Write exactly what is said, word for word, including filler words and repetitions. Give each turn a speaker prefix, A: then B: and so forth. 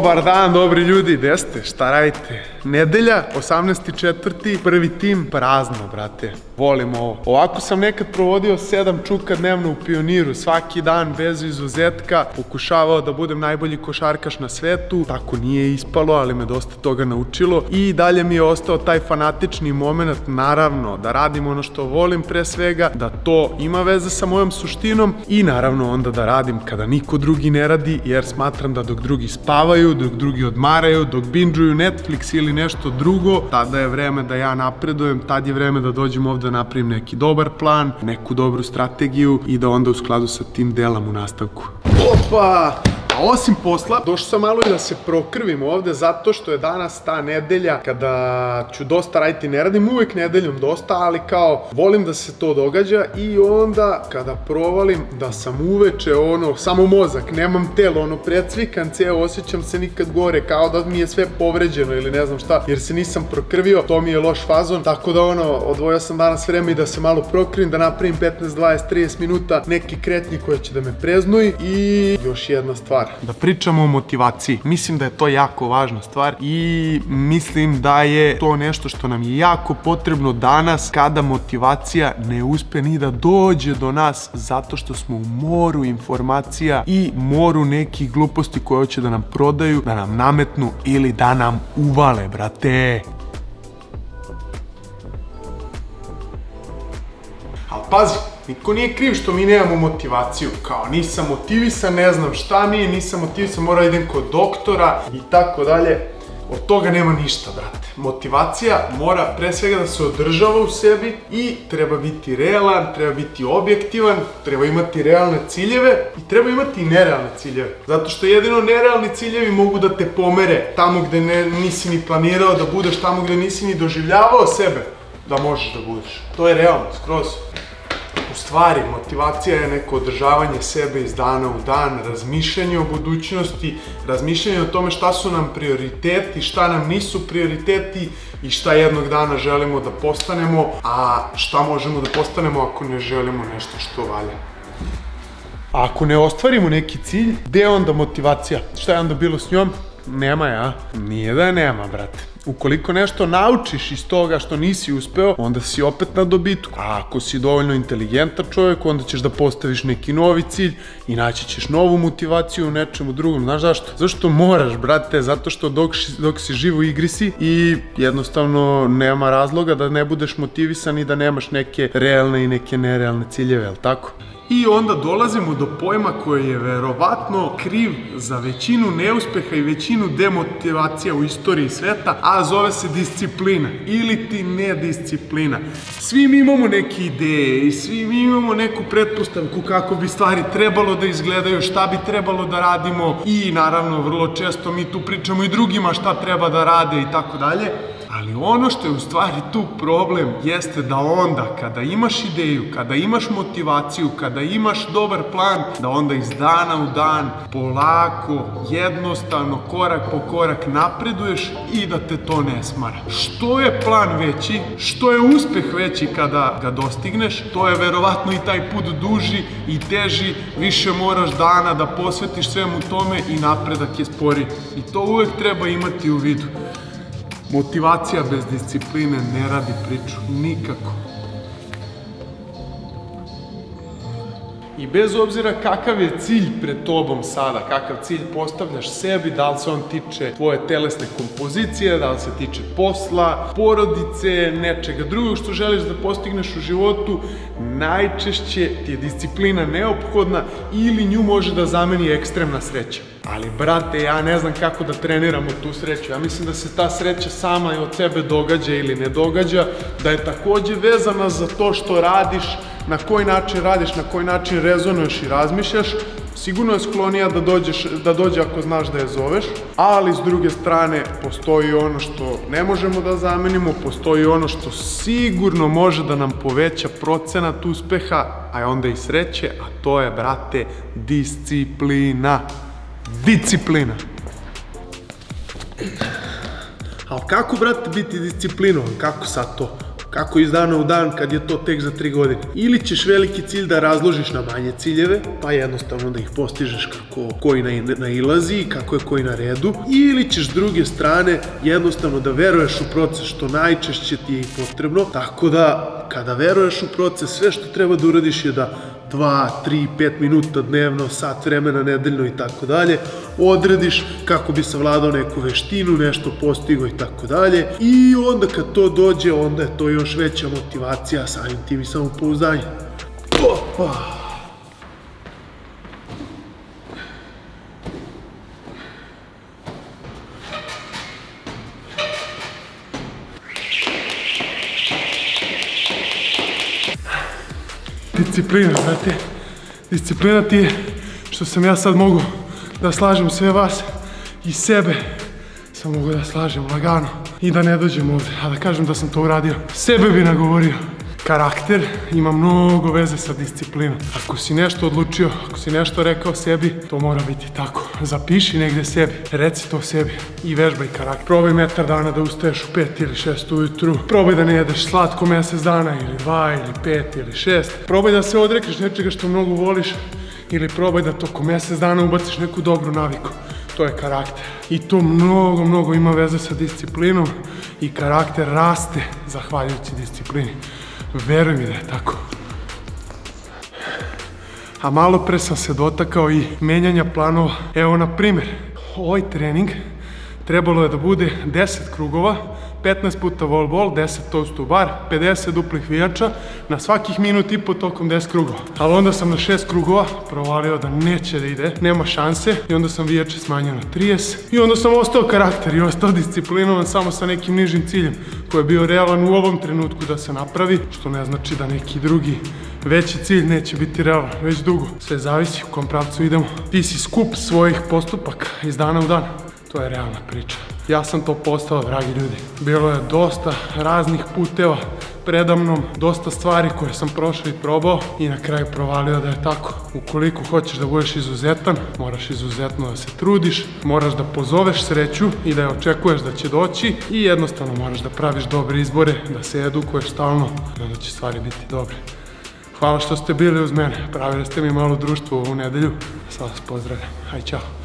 A: Dobar dan, dobri ljudi, gde ste, šta radite? Nedelja, osamnaesti četvrti, prvi tim, prazno, brate. Volim ovo. Ovako sam nekad provodio sedam čuka dnevno u Pioniru, svaki dan, bez izuzetka, pokušavao da budem najbolji košarkaš na svetu, tako nije ispalo, ali me dosta toga naučilo i dalje mi je ostao taj fanatični moment, naravno, da radim ono što volim pre svega, da to ima veze sa mojom suštinom i naravno onda da radim kada niko drugi ne radi, jer smatram da dok drugi spavaju, dok drugi odmaraju, dok binđuju Netflix ili nešto drugo, tada je vreme da ja napredujem, tad je vreme da dođem ovde da napravim neki dobar plan, neku dobru strategiju i da onda u skladu sa tim delam u nastavku. Opa! A osim posla, došao sam malo i da se prokrvim ovde zato što je danas ta nedelja kada ću dosta raditi, ne radim uvek nedeljom dosta, ali kao volim da se to događa i onda kada provalim da sam uveče ono, samo mozak, nemam telo, ono precvikan ceo, osjećam se nikad gore, kao da mi je sve povređeno ili ne znam šta, jer se nisam prokrvio, to mi je loš fazon, tako da ono, odvojio sam danas vreme i da se malo prokrvim, da napravim petnaest, dvadeset, trideset minuta neki kretnji koji će da me preznuji i još jedna stvar. Da pričamo o motivaciji. Mislim da je to jako važna stvar i mislim da je to nešto što nam je jako potrebno danas kada motivacija ne uspe ni da dođe do nas zato što smo u moru informacija i moru nekih gluposti koje hoće da nam prodaju, da nam nametnu ili da nam uvale, brate. Ali pazi, niko nije kriv što mi nemamo motivaciju, kao nisam motivisan, ne znam šta mi je, nisam motivisan, moram idem kod doktora i tako dalje. Od toga nema ništa, brate. Motivacija mora pre svega da se održava u sebi i treba biti realan, treba biti objektivan, treba imati realne ciljeve i treba imati i nerealne ciljeve. Zato što jedino nerealni ciljevi mogu da te pomere tamo gde nisi ni planirao da budeš, tamo gde nisi ni doživljavao sebe da možeš da budeš. To je realno, skroz. U stvari, motivacija je neko održavanje sebe iz dana u dan, razmišljanje o budućnosti, razmišljanje o tome šta su nam prioriteti, šta nam nisu prioriteti i šta jednog dana želimo da postanemo, a šta možemo da postanemo ako ne želimo nešto što valja. A ako ne ostvarimo neki cilj, gde je onda motivacija? Šta je onda bilo s njom? Nema je, a? Nije da je nema, brate. Ukoliko nešto naučiš iz toga što nisi uspeo, onda si opet na dobitku. A ako si dovoljno inteligentan čovjek, onda ćeš da postaviš neki novi cilj i naći ćeš novu motivaciju u nečemu drugom. Znaš zašto? Zašto moraš, brate? Zato što dok, dok si živ u igri si i jednostavno nema razloga da ne budeš motivisan i da nemaš neke realne i neke nerealne ciljeve, jel tako? I onda dolazimo do pojma koji je verovatno kriv za većinu neuspeha i većinu demotivacija u istoriji sveta, a zove se disciplina ili ti nedisciplina. Svi mi imamo neke ideje i svi mi imamo neku pretpostavku kako bi stvari trebalo da izgledaju, šta bi trebalo da radimo i naravno vrlo često mi tu pričamo i drugima šta treba da rade i tako dalje. Ali ono što je u stvari tu problem jeste da onda kada imaš ideju, kada imaš motivaciju, kada imaš dobar plan, da onda iz dana u dan polako, jednostavno, korak po korak napreduješ i da te to ne smara. Što je plan veći, što je uspeh veći kada ga dostigneš, to je verovatno i taj put duži i teži, više moraš dana da posvetiš svemu tome i napredak je sporiji. I to uvek treba imati u vidu. Motivacija bez discipline ne radi priču, nikako. I bez obzira kakav je cilj pred tobom sada, kakav cilj postavljaš sebi, da li se on tiče tvoje telesne kompozicije, da li se tiče posla, porodice, nečega drugog što želiš da postigneš u životu, najčešće ti je disciplina neophodna ili nju može da zameni ekstremna sreća. Ali, brate, ja ne znam kako da treniramo tu sreću. Ja mislim da se ta sreća sama od sebe događa ili ne događa, da je takođe vezana za to što radiš, na koji način radiš, na koji način rezonuješ i razmišljaš. Sigurno je sklonija da dođeš, da dođe ako znaš da je zoveš, ali s druge strane postoji ono što ne možemo da zamenimo, postoji ono što sigurno može da nam poveća procenat uspeha, a onda i sreće, a to je, brate, disciplina. Disciplina. Ali kako, brate, biti disciplinovan? Kako sad to? Kako iz dana u dan kad je to tek za tri godine? Ili ćeš veliki cilj da razložiš na manje ciljeve, pa jednostavno da ih postižeš kako koji nailazi i kako je koji na redu, ili ćeš s druge strane jednostavno da veruješ u proces, što najčešće ti je i potrebno, tako da kada veruješ u proces, sve što treba da uradiš je da dva, tri, pet minuta dnevno, sat vremena nedeljno i tako dalje, odrediš kako bi savladao neku veštinu, nešto postigao i tako dalje. I onda kad to dođe, onda je to još veća motivacija, samim tim i samopouzdanje. Opa! Disciplina, znate, disciplina ti je što sam ja sad mogu da slažem sve vas i sebe, sam mogu da slažem lagano i da ne dođem ovde, a da kažem da sam to uradio, sebe bi nagovorio. Karakter ima mnogo veze sa disciplinom. Ako si nešto odlučio, ako si nešto rekao sebi, to mora biti tako. Zapiši negde sebi, reci to sebi i vežbaj karakter. Probaj metar dana da ustaješ u pet ili šest ujutru. Probaj da ne jedeš slatko mesec dana ili dva ili pet ili šest. Probaj da se odrekneš nečega što mnogo voliš ili probaj da tokom mesec dana ubaciš neku dobru naviku. To je karakter. I to mnogo, mnogo ima veze sa disciplinom i karakter raste zahvaljujući disciplini. Veruj mi da je tako. A malo pre sam se dotakao i menjanja planova. Evo na primjer, ovaj trening trebalo je da bude deset krugova, petnaest puta wall ball, deset toast to bar, pedeset duplih vijača na svakih minut i po tokom deset krugova. Ali onda sam na šest krugova provalio da neće da ide, nema šanse i onda sam vijače smanjio na trideset i onda sam ostao karakter i ostao disciplinovan samo sa nekim nižim ciljem koji je bio realan u ovom trenutku da se napravi, što ne znači da neki drugi veći cilj neće biti realan već dugo. Sve zavisi u kom pravcu idemo. Ti si skup svojih postupaka iz dana u dan. To je realna priča. Ja sam to postao, dragi ljudi. Bilo je dosta raznih puteva predamnom, dosta stvari koje sam prošao i probao i na kraju provalio da je tako. Ukoliko hoćeš da budeš izuzetan, moraš izuzetno da se trudiš, moraš da pozoveš sreću i da je očekuješ da će doći i jednostavno moraš da praviš dobre izbore, da se edukuješ stalno i onda će stvari biti dobre. Hvala što ste bili uz mene, pravili ste mi malo društvo ovu nedelju. Sad vas pozdravljam. Aj, čao.